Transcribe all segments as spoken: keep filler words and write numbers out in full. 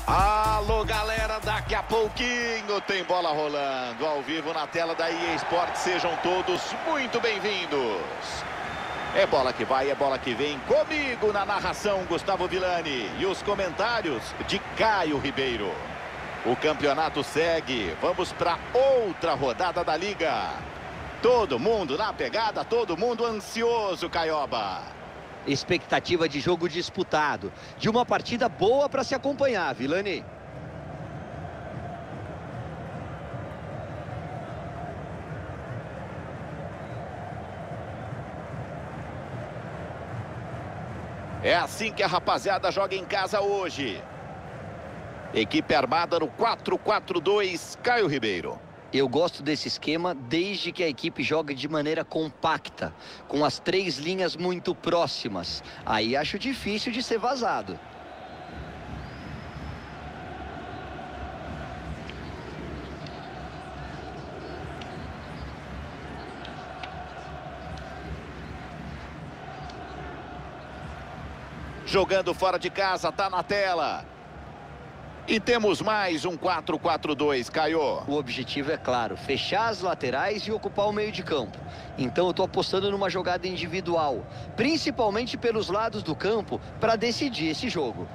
Alô, galera, daqui a pouquinho tem bola rolando ao vivo na tela da E A Sports. Sejam todos muito bem-vindos. É bola que vai, é bola que vem. Comigo na narração, Gustavo Villani. E os comentários de Caio Ribeiro. O campeonato segue. Vamos para outra rodada da Liga. Todo mundo na pegada, todo mundo ansioso, Caioba. Expectativa de jogo disputado, de uma partida boa para se acompanhar, Villani. É assim que a rapaziada joga em casa hoje. Equipe armada no quatro quatro dois, Caio Ribeiro. Eu gosto desse esquema desde que a equipe jogue de maneira compacta, com as três linhas muito próximas. Aí acho difícil de ser vazado. Jogando fora de casa, tá na tela. E temos mais um quatro quatro dois, Caio. O objetivo é claro, fechar as laterais e ocupar o meio de campo. Então eu tô apostando numa jogada individual, principalmente pelos lados do campo, para decidir esse jogo.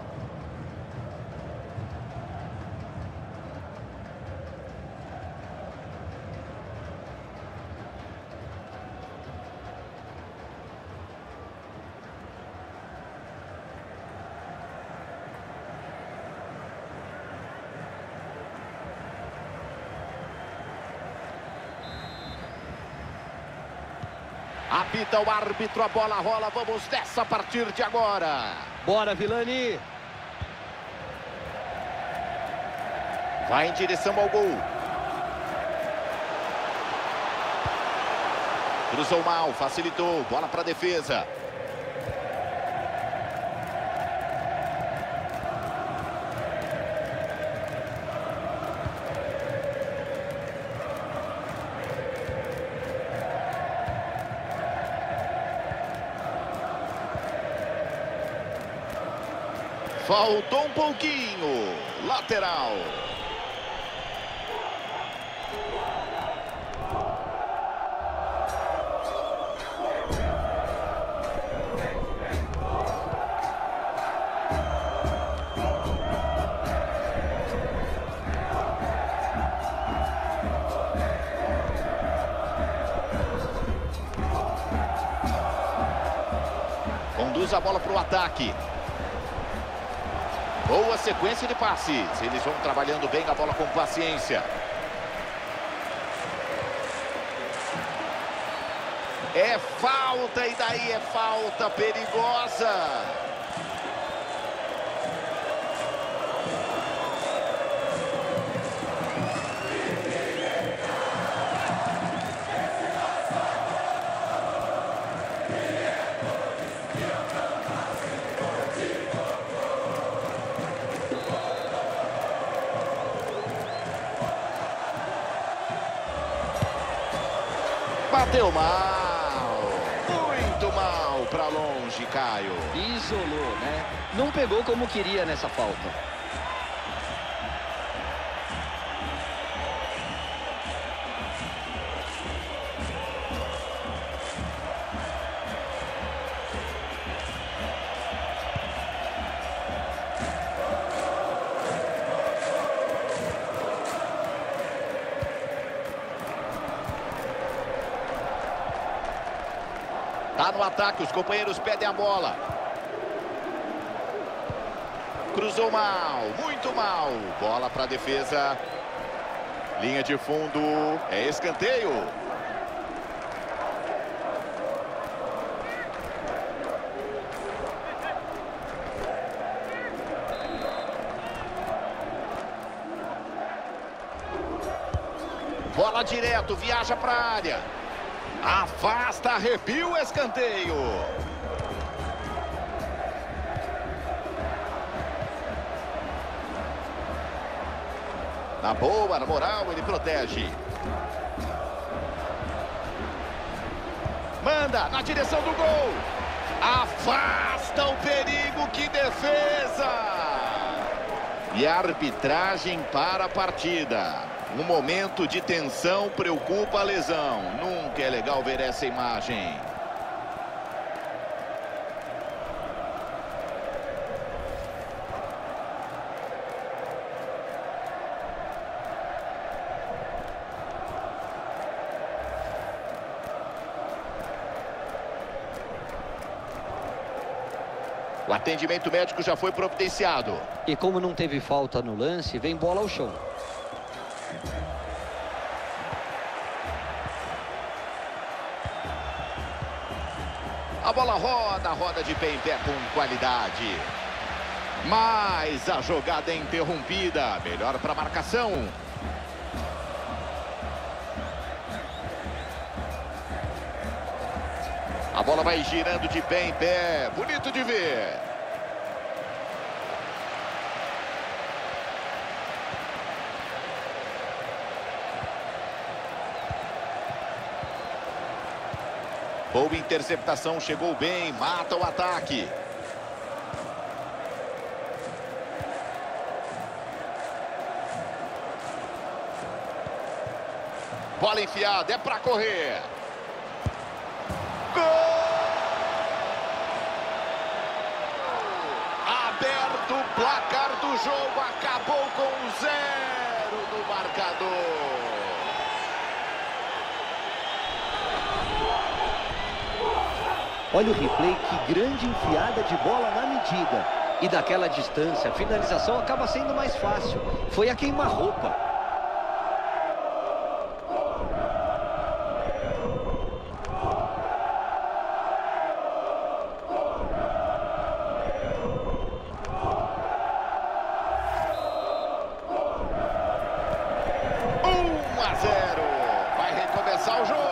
Apita o árbitro, a bola rola, vamos nessa a partir de agora. Bora, Villani! Vai em direção ao gol. Cruzou mal, facilitou, bola para a defesa. Faltou um pouquinho. Lateral. Conduz a bola para o ataque. Boa sequência de passes. Eles vão trabalhando bem a bola com paciência. É falta, e daí é falta perigosa. Bateu mal, muito mal para longe, Caio. Isolou, né? Não pegou como queria nessa falta. Tá no ataque, os companheiros pedem a bola. Cruzou mal, muito mal. Bola para a defesa. Linha de fundo, é escanteio. Bola direto, viaja para a área. Afasta, arrepia o escanteio. Na boa, na moral, ele protege. Manda na direção do gol. Afasta o perigo, que defesa! E a arbitragem para a partida. Um momento de tensão preocupa a lesão. Nunca é legal ver essa imagem. O atendimento médico já foi providenciado. E como não teve falta no lance, vem bola ao chão. A bola roda, roda de pé em pé com qualidade. Mas a jogada é interrompida. Melhor para a marcação. A bola vai girando de pé em pé. Bonito de ver. Boa interceptação, chegou bem, mata o ataque. Bola enfiada, é para correr. Gol! Aberto o placar do jogo, acabou com zero no marcador. Olha o replay, que grande enfiada de bola na medida. E daquela distância, a finalização acaba sendo mais fácil. Foi a queima-roupa. um a zero. Vai recomeçar o jogo.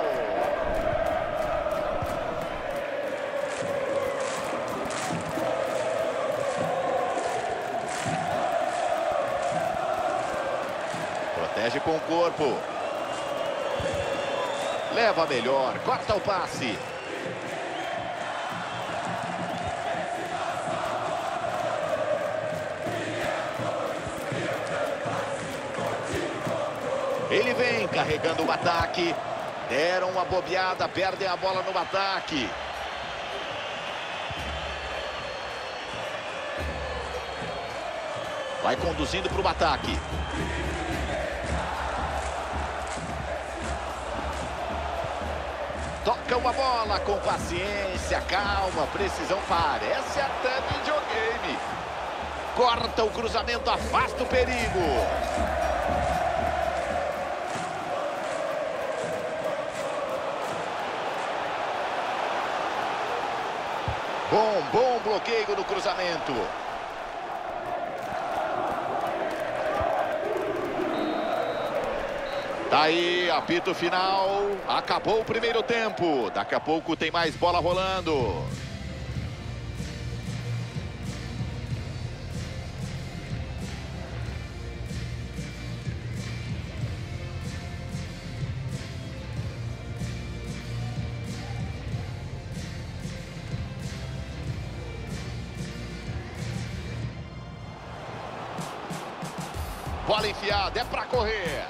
Protege com o corpo. Leva melhor, corta o passe. Ele vem carregando o ataque. Deram uma bobeada, perdem a bola no ataque. Vai conduzindo para o ataque. Toca uma bola com paciência, calma, precisão, parece até videogame. Corta o cruzamento, afasta o perigo. Bom, bom bloqueio no cruzamento. Tá aí, apito final. Acabou o primeiro tempo. Daqui a pouco tem mais bola rolando. Bola enfiada, é pra correr.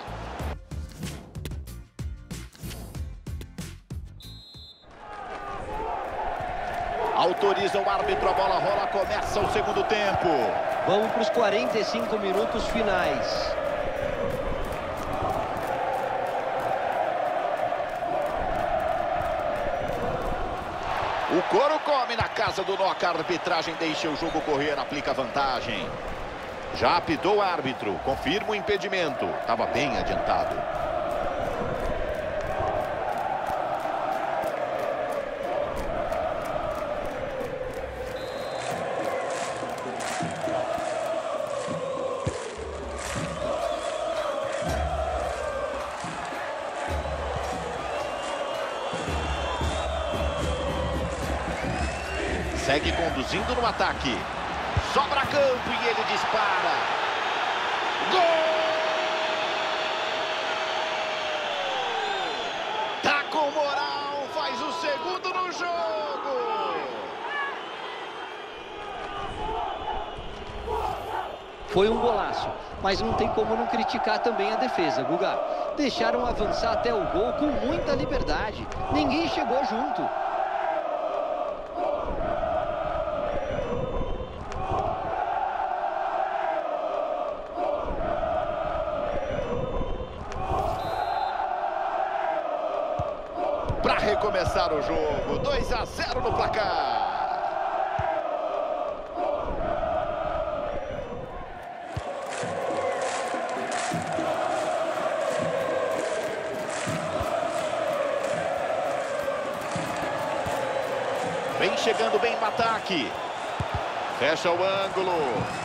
Autoriza o árbitro, a bola rola, começa o segundo tempo. Vamos para os quarenta e cinco minutos finais. O couro come na casa do Noca. A arbitragem deixa o jogo correr, aplica vantagem. Já apitou o árbitro, confirma o impedimento. Estava bem adiantado. Segue conduzindo no ataque. Sobra campo e ele dispara. Gol! Tá com moral, faz o segundo no jogo. Foi um golaço, mas não tem como não criticar também a defesa, Guga. Deixaram avançar até o gol com muita liberdade. Ninguém chegou junto. Para recomeçar o jogo, dois a zero no placar. Vem chegando bem no ataque. Fecha o ângulo.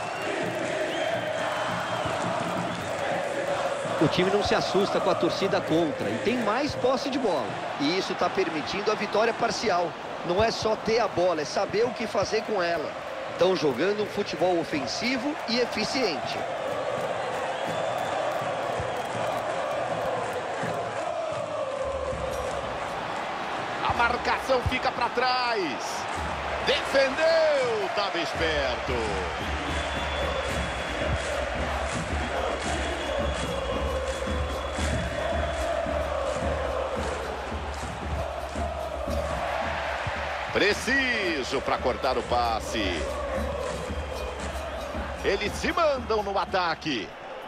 O time não se assusta com a torcida contra e tem mais posse de bola. E isso está permitindo a vitória parcial. Não é só ter a bola, é saber o que fazer com ela. Estão jogando um futebol ofensivo e eficiente. A marcação fica para trás. Defendeu, estava esperto. Preciso para cortar o passe. Eles se mandam no ataque.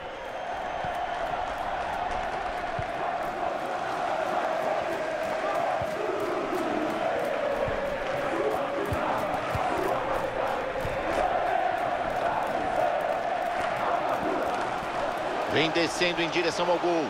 Vem descendo em direção ao gol.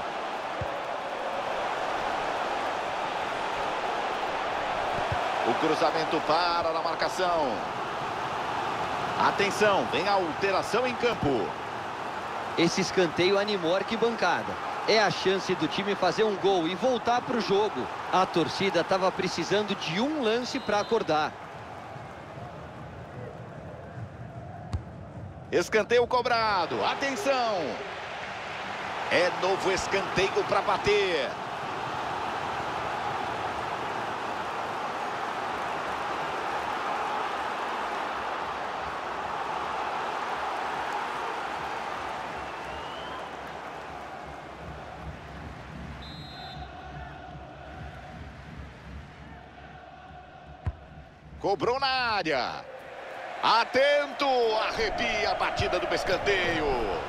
O cruzamento para na marcação. Atenção, vem a alteração em campo. Esse escanteio animou a arquibancada. É a chance do time fazer um gol e voltar para o jogo. A torcida estava precisando de um lance para acordar. Escanteio cobrado. Atenção. É novo escanteio para bater. Cobrou na área. Atento, arrepia a batida do escanteio.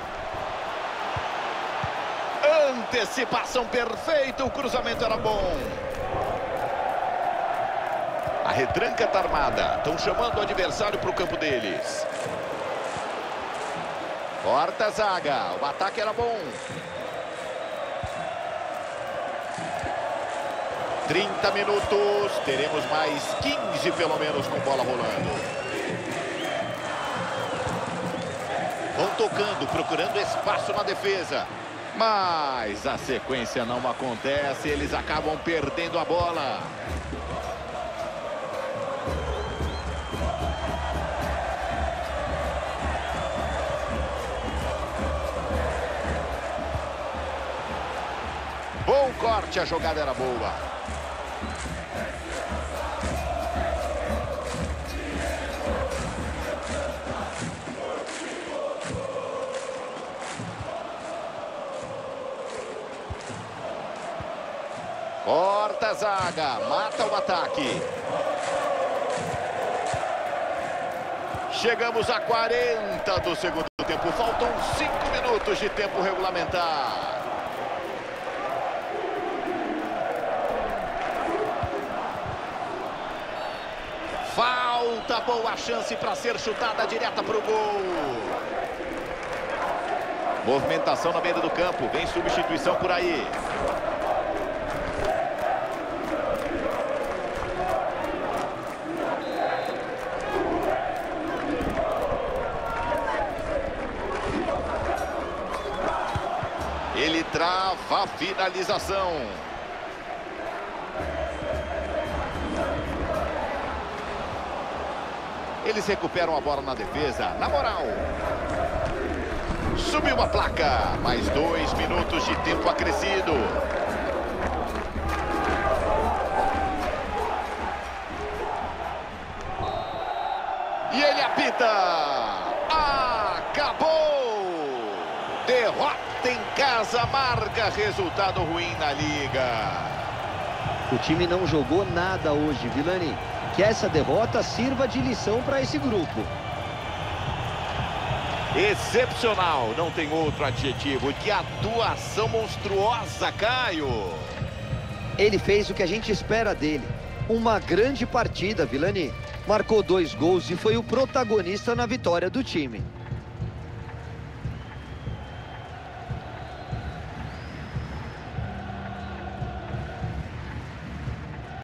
Antecipação perfeita, o cruzamento era bom. A retranca está armada. Estão chamando o adversário para o campo deles. Corta a zaga, o ataque era bom. trinta minutos, teremos mais quinze pelo menos com bola rolando. Vão tocando, procurando espaço na defesa. Mas a sequência não acontece, eles acabam perdendo a bola. Bom corte, a jogada era boa. Corta a zaga, mata o ataque. Chegamos a quarenta do segundo tempo. Faltam cinco minutos de tempo regulamentar. Falta boa chance para ser chutada direta para o gol. Movimentação na beira do campo. Vem substituição por aí. Ele trava a finalização. Eles recuperam a bola na defesa. Na moral. Subiu a placa. Mais dois minutos de tempo acrescido. E ele apita. Acabou. derrota em casa marca resultado ruim na liga. O time não jogou nada hoje, Vilani. Que essa derrota sirva de lição para esse grupo. Excepcional, não tem outro adjetivo. Que atuação monstruosa, Caio. Ele fez o que a gente espera dele. Uma grande partida, Vilani. Marcou dois gols e foi o protagonista na vitória do time.